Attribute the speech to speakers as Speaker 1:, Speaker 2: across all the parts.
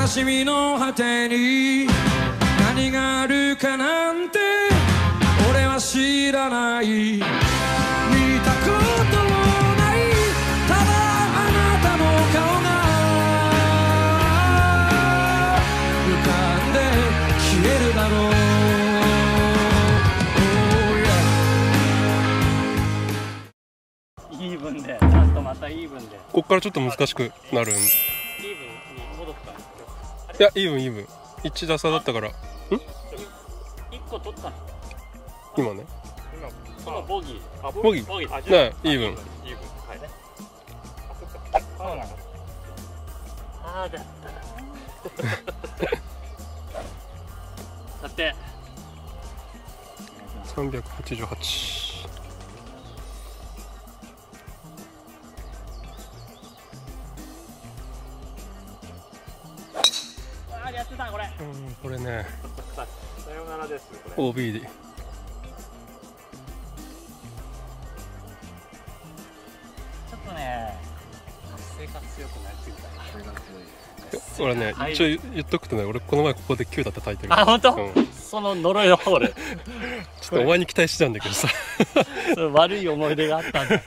Speaker 1: 悲しみの果てに何があるかなんて俺は知らない。見たこともない、ただあなたの顔が浮かんで消えるだろう。
Speaker 2: イーブンで、ラストまたイーブンで。
Speaker 3: こっからちょっと難しくなるん。
Speaker 2: イーブンに戻ったんですよ。
Speaker 3: いや、イーブン1打差だったから。
Speaker 2: 1個取ったの
Speaker 3: 今ね。
Speaker 2: 今ボギー。
Speaker 3: ボギー。ね、イーブン。
Speaker 2: はい。そうなの。ああだったな。だって
Speaker 3: 388。
Speaker 2: やってたこれ。
Speaker 3: これね。
Speaker 2: さよならです。これ。
Speaker 3: OB で。
Speaker 2: ちょっとね、活性化強くなりすぎた。
Speaker 3: 俺ね、一応言っとくとね、俺この前ここで9だって炊いてる。
Speaker 2: あ、本当？その呪いのホール。
Speaker 3: ちょっとお前に期待してたんだけどさ。
Speaker 2: 悪い思い出があったんだ。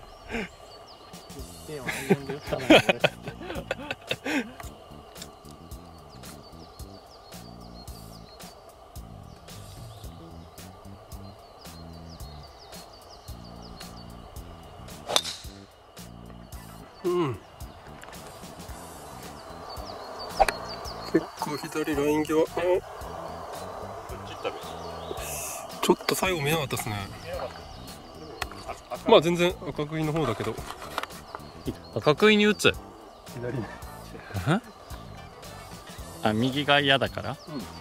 Speaker 3: 結構左ライン際。ちょっと最後見なかったですね。まあ全然赤食いの方だけど。
Speaker 2: 赤食いに打つ。
Speaker 3: 左。
Speaker 2: あ、右が嫌だから。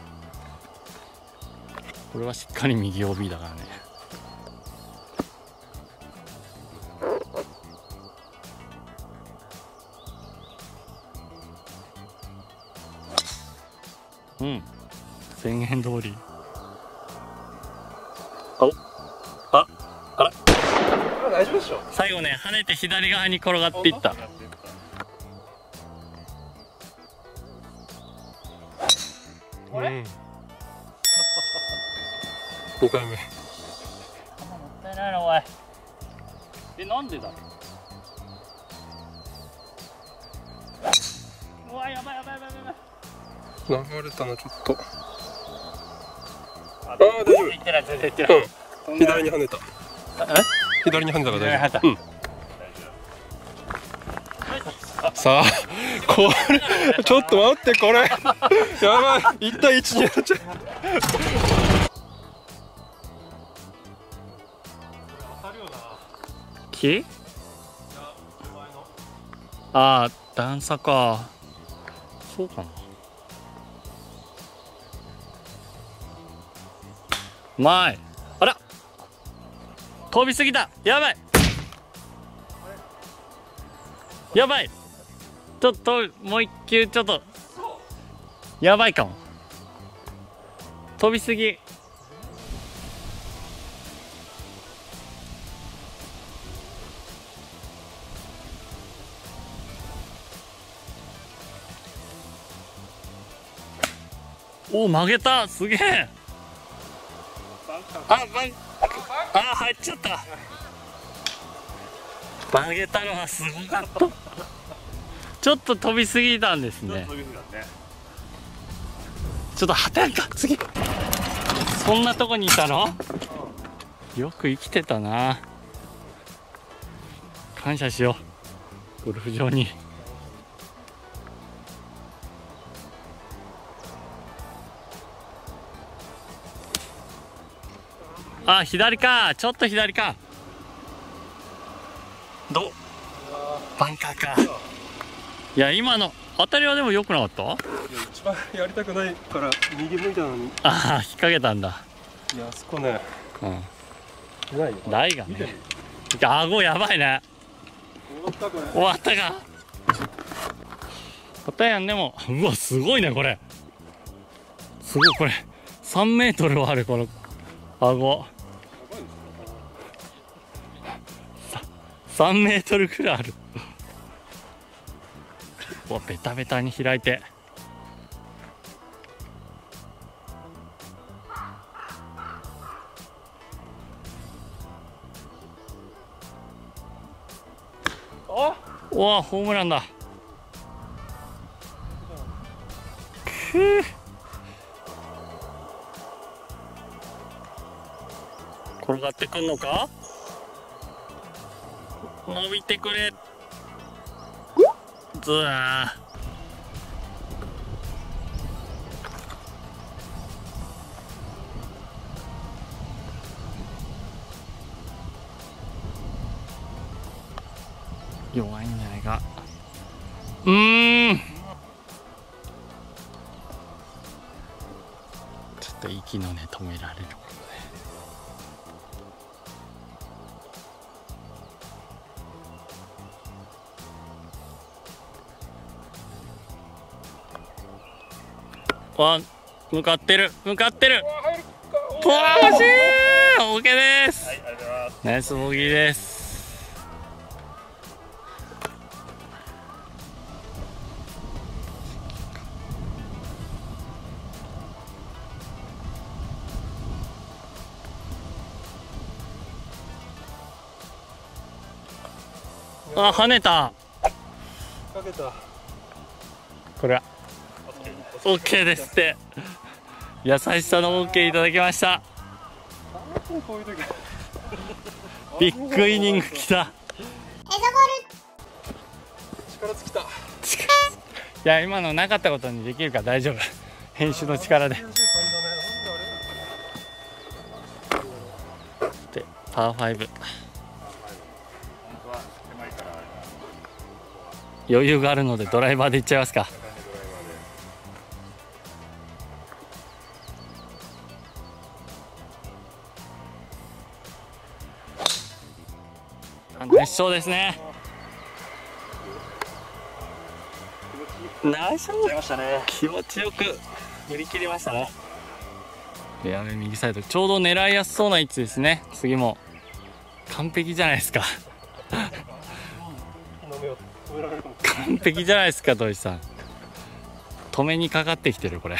Speaker 2: これはしっかり右 OB だからね。宣言通り。あら。
Speaker 3: 大丈夫でしょ。
Speaker 2: 最後ね、跳ねて左側に転がっていった。
Speaker 3: 2回目。
Speaker 2: もったいないな、おい。なんでだろう。うわ、やばい。
Speaker 3: 流れたな、ちょっと。ああ、大丈夫。
Speaker 2: いってない、全然いってない。
Speaker 3: 左に跳ねた。左に跳ねたから大丈夫。さあ、これ、ちょっと待って、これ。やばい、1対1になっちゃう。
Speaker 2: 木？ああ、段差か。そうかな。前。あら。飛びすぎた。やばい。やばい。ちょっともう一球ちょっと。やばいかも。飛びすぎ。お、曲げた。すげえ。入っちゃった。曲げたのはすごかった。ちょっと飛びすぎたんですね。ちょっとはたんか次。そんなとこにいたの？よく生きてたな。感謝しよう、ゴルフ場に。あ、左か。ちょっと左か。バンカーか。いや、今の当たりはでも良くなかった？いや、
Speaker 3: 一番やりたくないから右向いたのに。
Speaker 2: ああ、引っ掛けたんだ。
Speaker 3: いや、あそこね。
Speaker 2: ないよ。台がね。顎やばいね。終わったか。片やんでも、うわ、すごいね、これ。すごい、これ。3メートルはある、この顎。3メートルくらいある。うわ、ベタベタに開いて。 うわホームランだ。くぅ、転がってくんのか。伸びてくれ。ずわー。弱いんじゃないか。ちょっと息のね止められることで。わ、向かってる向かってる。わー、惜しい。オーケーです。はい、ありがとうございます。ナイスボギーです。あ、跳ねた。
Speaker 3: かけた。
Speaker 2: これは OK ですって。優しさの OK いただきました。ビッグイニングきた。
Speaker 3: 力尽きた。
Speaker 2: いや今のなかったことにできるから大丈夫。編集の力で。でパー5。余裕があるのでドライバーでいっちゃいますか。ナイスショーですね。ナイスショー。気持ちよく振り切りましたね。フェアウェイ右サイド、ちょうど狙いやすそうな位置ですね。次も完璧じゃないですか。完璧じゃないですか土井さん。止めにかかってきてるこれ。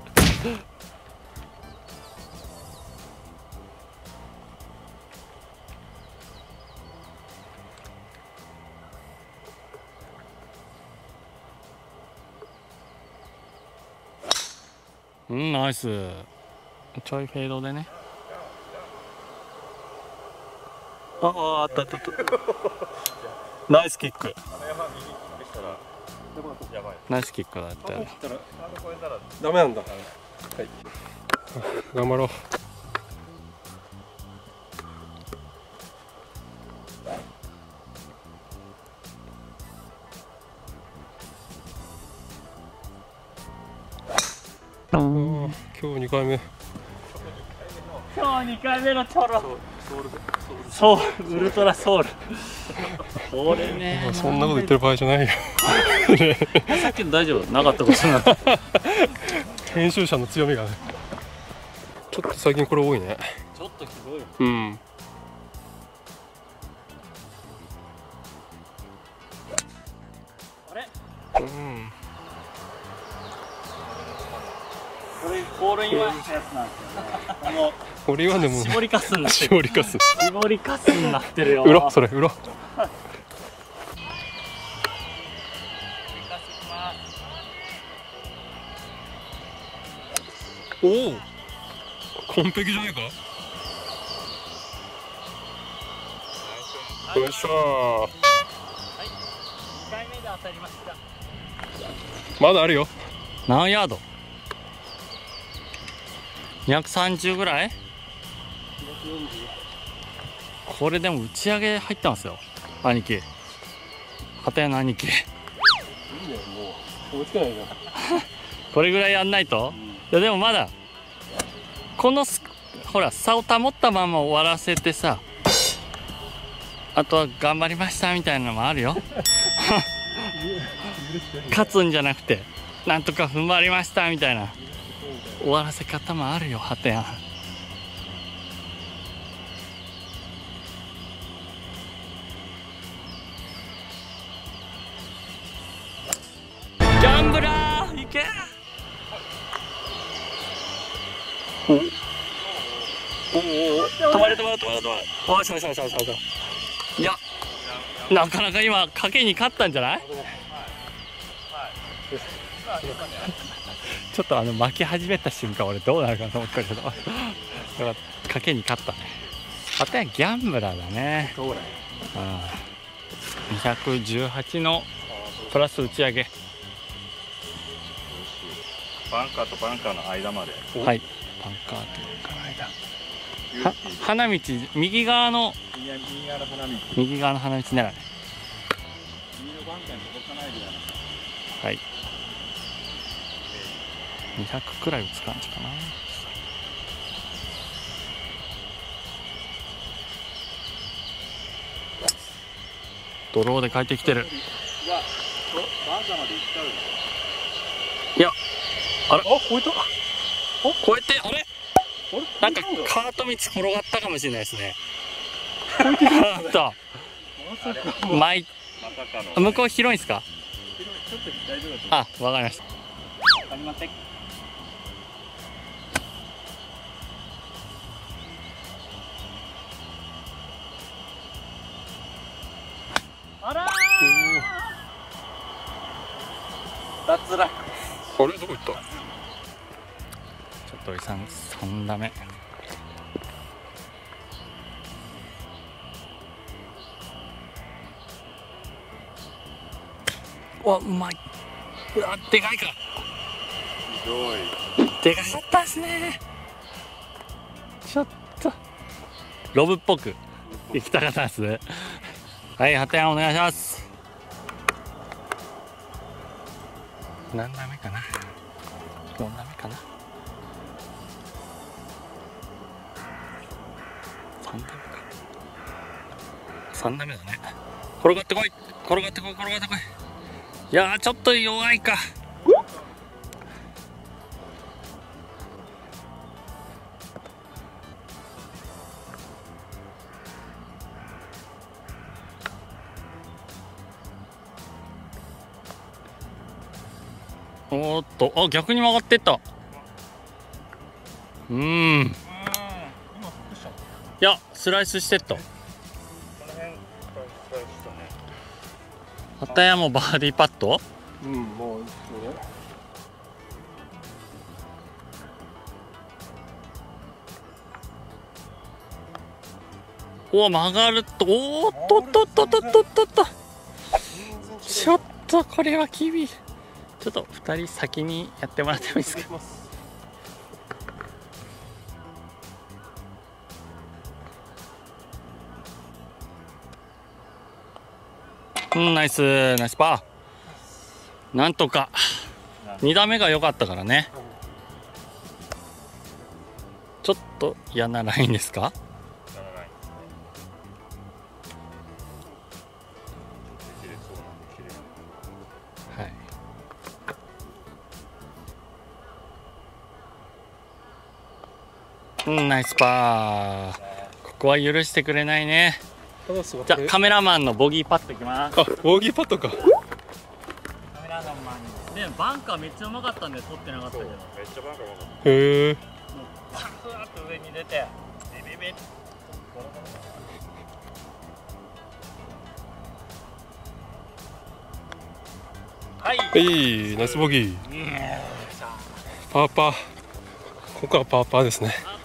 Speaker 2: ナイス。ちょいフェードでね。あった。ナイスキック。ナイスキックだったよね。
Speaker 3: ダメなんだ。はい。頑張ろう。今日2回目。
Speaker 2: 今日2回目のチョロ。ソウル、ウルトラソウル。これね。
Speaker 3: そんなこと言ってる場合じゃないよ。
Speaker 2: さっきの大丈夫？なかったことなった。
Speaker 3: 編集者の強みがね。ちょっと最近これ多いね。
Speaker 2: ちょっとひどい。
Speaker 3: うん。
Speaker 2: あれ？
Speaker 3: うん。
Speaker 2: これホールインワンのやつなんですよね。
Speaker 3: ホールインワンでも
Speaker 2: 絞りかすになってる。
Speaker 3: 絞りかす。
Speaker 2: 絞りかすになってるよ。
Speaker 3: それ。おお、完璧じゃないか。よいしょ。
Speaker 2: はい、2回目で当たりました。
Speaker 3: まだあるよ。
Speaker 2: 何ヤード？230ぐらい？これでも打ち上げ入ってますよ、兄貴。片屋の兄貴。
Speaker 3: 追いつかないじゃん。
Speaker 2: これぐらいやんないと。いやでもまだこのほら差を保ったまま終わらせてさ、あとは頑張りましたみたいなのもあるよ。勝つんじゃなくてなんとか踏ん張りましたみたいな終わらせ方もあるよ、ハテヤン。ギャンブラーいけ。止まれ。おし。いやなかなか今賭けに勝ったんじゃない？ちょっと巻き始めた瞬間俺どうなるかと思ったけど賭けに勝ったね。あとはギャンブラーだね。218のプラス打ち上げ。
Speaker 3: バンカーとバンカーの間まで。
Speaker 2: はい、バンカーとバンカーの間。花道右側の右側の花道狙い。はい。200くらい打つ感じかな。ドローで帰ってきてる。いや、あれ、
Speaker 3: 超えた。
Speaker 2: 超えて、あれ、なんかカート道転がったかもしれないですね。向こう広いんですか？あ、わかりました。あらー、脱落。
Speaker 3: あれどこ行った？
Speaker 2: ちょっとおじさん3打目。わ、うまい。うわ、でかいか。
Speaker 3: ひどい。
Speaker 2: でかかったですね。ちょっとロブっぽく行きたかったですね。はい、畑山お願いします。何打目かな。4打目かな。3打目か。3打目だね。転がってこい、転がってこい、転がってこい。いやー、ちょっと弱いか。おーっと、あ、逆に曲がってった。いや、スライスしてった。畑山もバーディーパット。
Speaker 3: うん、もう
Speaker 2: お、曲がると、おーっとっとっとっとっとっとっと。ちょっとこれは厳しい。ちょっと2人先にやってもらってもいいですか。ナイスナイスパー。なんとか2打目が良かったからね。ちょっと嫌なラインですか。はい、ナイスパー。ここは許してくれないね。じゃあカメラマンのボギーパットいきます。
Speaker 3: あ、ボギーパットか。
Speaker 2: カメラマンでバンカーめっちゃうまかったんで取ってなかったけど。めっちゃバンカーうまかった。
Speaker 3: へえ。
Speaker 2: パフーッと上に出てビビビッ。はい。
Speaker 3: ナイスボギー。パーパー。ここはパーパーですね。